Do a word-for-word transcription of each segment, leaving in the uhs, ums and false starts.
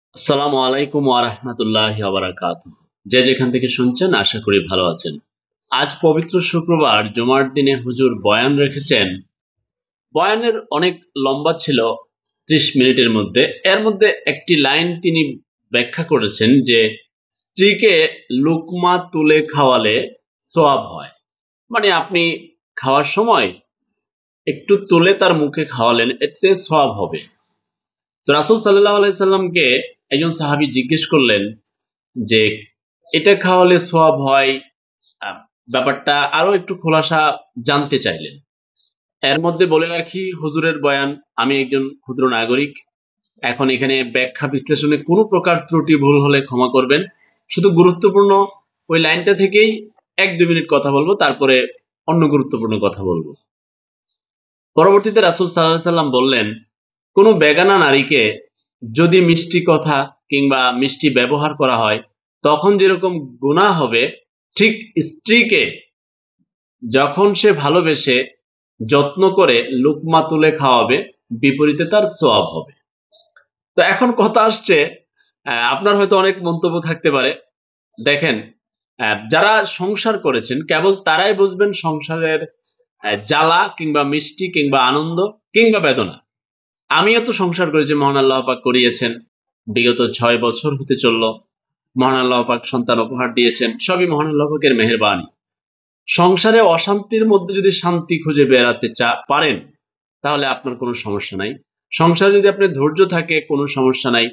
আসসালামু আলাইকুম ওয়া রাহমাতুল্লাহি ওয়া বারাকাতুহু। যে যেখান থেকে শুনছেন আশা করি ভালো আছেন। আজ পবিত্র শুক্রবার জুমার দিনে হুজুর বয়ান রেখেছেন। বয়ানের অনেক লম্বা ছিল, ত্রিশ মিনিটের মধ্যে। এর মধ্যে একটি লাইন তিনি ব্যাখ্যা করেছেন যে স্ত্রীকে লুকমা তুলে খাওয়ালে সওয়াব হয়। মানে আপনি খাওয়ার সময় একটু তুলে তার মুখে খাওয়ালেন, এতে সওয়াব হবে। তো রাসূল সাল্লাল্লাহু আলাইহি সাল্লামকে একজন সাহাবী জিজ্ঞেস করলেন যে এটা খাওয়ালে সওয়াব হয়, আহ, ব্যাপারটা আরো একটু খোলাসা জানতে চাইলেন। এর মধ্যে বলে রাখি হুজুরের বয়ান, আমি একজন ক্ষুদ্র নাগরিক। এখন এখানে ব্যাখ্যা বিশ্লেষণে কোনো প্রকার ত্রুটি ভুল হলে ক্ষমা করবেন। শুধু গুরুত্বপূর্ণ ওই লাইনটা থেকেই এক দুই মিনিট কথা বলবো, তারপরে অন্য গুরুত্বপূর্ণ কথা বলবো। পরবর্তীতে রাসূল সাল্লাল্লাহু আলাইহি সাল্লাম বললেন, কোনো বেগানা নারীকে যদি মিষ্টি কথা কিংবা মিষ্টি ব্যবহার করা হয় তখন যেরকম গুনাহ হবে, ঠিক স্ত্রীকে যখন সে ভালোবেসে যত্ন করে লুকমা তুলে খাওয়াবে, বিপরীতে তার সওয়াব হবে। তো এখন কথা আসছে, আহ, আপনার হয়তো অনেক মন্তব্য থাকতে পারে। দেখেন, আহ, যারা সংসার করেছেন কেবল তারাই বুঝবেন সংসারের আহ, জ্বালা কিংবা মিষ্টি কিংবা আনন্দ কিংবা বেদনা। আমিও তো সংসার করেছি, মহান আল্লাহ পাক করিয়েছেন। বিগত ছয় বছর হতে চলল, মহান আল্লাহ পাক সন্তান উপহার দিয়েছেন, সবই মহান আল্লাহ পাকের মেহেরবানি। সংসারে অশান্তির মধ্যে যদি শান্তি খুঁজে বেড়াতে চা পারেন, তাহলে আপনার কোনো সমস্যা নাই। সংসারে যদি আপনার ধৈর্য থাকে, কোনো সমস্যা নাই।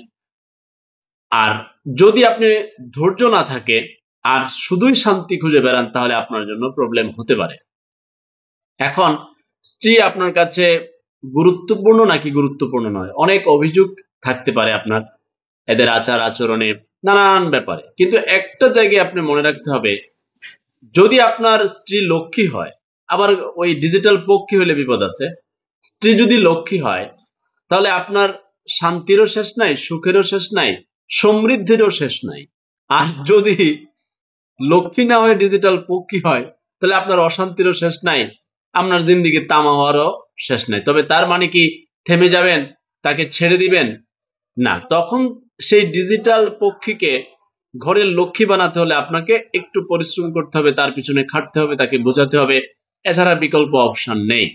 আর যদি আপনি ধৈর্য না থাকে আর শুধুই শান্তি খুঁজে বেড়ান, তাহলে আপনার জন্য প্রবলেম হতে পারে। এখন স্ত্রী আপনার কাছে গুরুত্বপূর্ণ নাকি গুরুত্বপূর্ণ নয়, অনেক অভিযোগ থাকতে পারে আপনার এদের আচার আচরণে, নানান ব্যাপারে। কিন্তু একটা জায়গায় আপনি মনে রাখতে হবে, যদি আপনার স্ত্রী লক্ষ্মী হয়, আবার ওই ডিজিটাল পক্ষী হলে বিপদ আছে। স্ত্রী যদি লক্ষ্মী হয়, তাহলে আপনার শান্তিরও শেষ নাই, সুখেরও শেষ নাই, সমৃদ্ধিরও শেষ নাই। আর যদি লক্ষ্মী না হয় ডিজিটাল পক্ষী হয়, তাহলে আপনার অশান্তিরও শেষ নাই, আপনার জিন্দিগি তামা হওয়ারও শেষ নাই। তবে তার মানে কি থেমে যাবেন, তাকে ছেড়ে দিবেন? না, তখন সেই ডিজিটাল পক্ষীকে ঘরের লক্ষ্মী বানাতে হলে আপনাকে একটু পরিশ্রম করতে হবে, তার পিছনে খাটতে হবে, তাকে বোঝাতে হবে। এছাড়া বিকল্প অপশন নেই।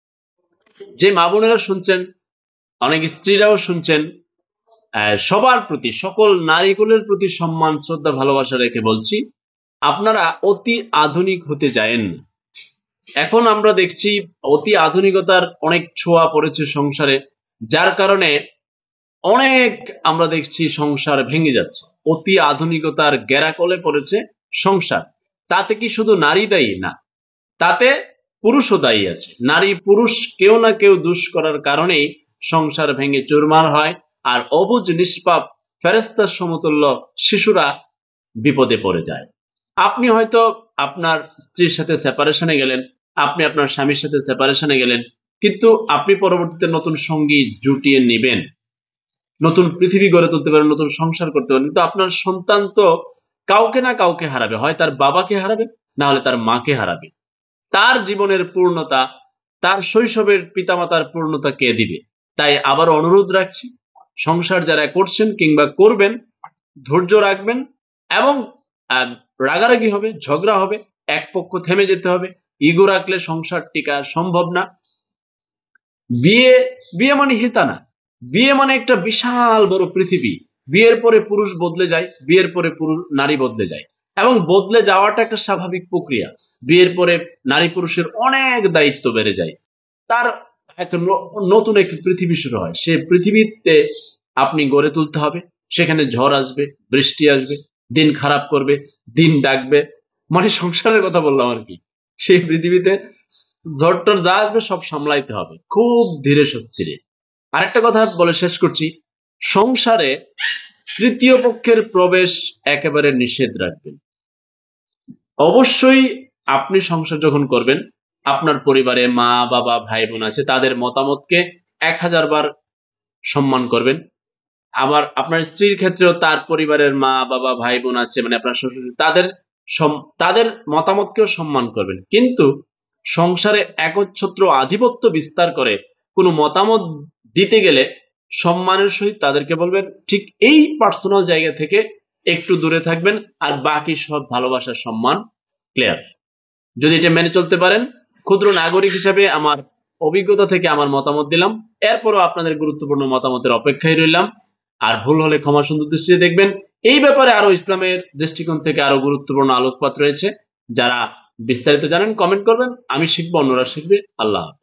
যে মা বোনেরা শুনছেন, অনেক স্ত্রীরাও শুনছেন, আহ, সবার প্রতি, সকল নারীকুলের প্রতি সম্মান শ্রদ্ধা ভালোবাসা রেখে বলছি, আপনারা অতি আধুনিক হতে যায়েন না। এখন আমরা দেখছি অতি আধুনিকতার অনেক ছোঁয়া পড়েছে সংসারে, যার কারণে অনেক আমরা দেখছি সংসার ভেঙে যাচ্ছে। অতি আধুনিকতার গেরাকলে পড়েছে সংসার। তাতে কি শুধু নারী দায়ী? না, তাতে পুরুষও দায়ী আছে। নারী পুরুষ কেউ না কেউ দুষ করার কারণেই সংসার ভেঙে চুরমার হয়, আর অবুঝ নিষ্পাপ ফেরেশতার সমতুল্য শিশুরা বিপদে পড়ে যায়। আপনি হয়তো আপনার স্ত্রীর সাথে সেপারেশনে গেলেন, আপনি আপনার স্বামীর সাথে সেপারেশনে গেলেন, কিন্তু আপনি পরবর্তীতে নতুন সঙ্গী জুটিয়ে নেবেন, নতুন পৃথিবী গড়ে তুলতে পারেন, নতুন সংসার করতে পারেন। কিন্তু আপনার সন্তান তো কাউকে না কাউকে হারাবে, হয় তার বাবাকে হারাবে, না হলে তার মাকে হারাবে। তার জীবনের পূর্ণতা, তার শৈশবের পিতামাতার পূর্ণতা কে দিবে? তাই আবার অনুরোধ রাখছি, সংসার যারা করছেন কিংবা করবেন, ধৈর্য রাখবেন। এবং আহ, রাগারাগি হবে, ঝগড়া হবে, এক পক্ষ থেমে যেতে হবে। ইগো রাখলে সংসার টিকা সম্ভব না। বিয়ে বিয়ে মানে হিতা না। বিয়ে মানে একটা বিশাল বড় পৃথিবী। বিয়ের পরে পুরুষ বদলে যায়, বিয়ের পরে পুরুষ নারী বদলে যায়, এবং বদলে যাওয়াটা একটা স্বাভাবিক প্রক্রিয়া। বিয়ের পরে নারী পুরুষের অনেক দায়িত্ব বেড়ে যায়, তার এক ন- নতুন এক পৃথিবী শুরু হয়। সে পৃথিবীতে আপনি গড়ে তুলতে হবে। সেখানে ঝড় আসবে, বৃষ্টি আসবে, দিন খারাপ করবে, দিন ডাকবে। মানে সংসারের কথা বললাম আর কি। সেই পৃথিবীতে ঝড়টর যা আসবে সব সামলাইতে হবে খুব ধীরে সুস্থিরে। আরেকটা কথা বলে শেষ করছি, সংসারে তৃতীয় পক্ষের প্রবেশ একেবারে নিষেধ রাখবেন। অবশ্যই আপনি সংসার যখন করবেন, আপনার পরিবারে মা বাবা ভাই বোন আছে, তাদের মতামতকে এক হাজার বার সম্মান করবেন। আবার আপনার স্ত্রীর ক্ষেত্রেও তার পরিবারের মা বাবা ভাই বোন আছে, মানে আপনার শ্বশুর, তাদের সম- তাদের মতামতকেও সম্মান করবেন। কিন্তু সংসারে একচ্ছত্র আধিপত্য বিস্তার করে কোনো মতামত দিতে গেলে সম্মানের সহিত তাদেরকে বলবেন, ঠিক এই পার্সোনাল জায়গা থেকে একটু দূরে থাকবেন, আর বাকি সব ভালোবাসা সম্মান ক্লিয়ার। যদি এটা মেনে চলতে পারেন, ক্ষুদ্র নাগরিক হিসাবে আমার অভিজ্ঞতা থেকে আমার মতামত দিলাম। এরপরও আপনাদের গুরুত্বপূর্ণ মতামতের অপেক্ষায় রইলাম। আর ভুল হলে ক্ষমা সুন্দর দৃষ্টিতে দেখবেন। এই ব্যাপারে আরো ইসলামের দৃষ্টিকোণ থেকে আরো গুরুত্বপূর্ণ আলোকপাত রয়েছে। যারা বিস্তারিত জানেন কমেন্ট করবেন, আমি শিখবো, অন্যরা শিখবে। আল্লাহ হাফেজ।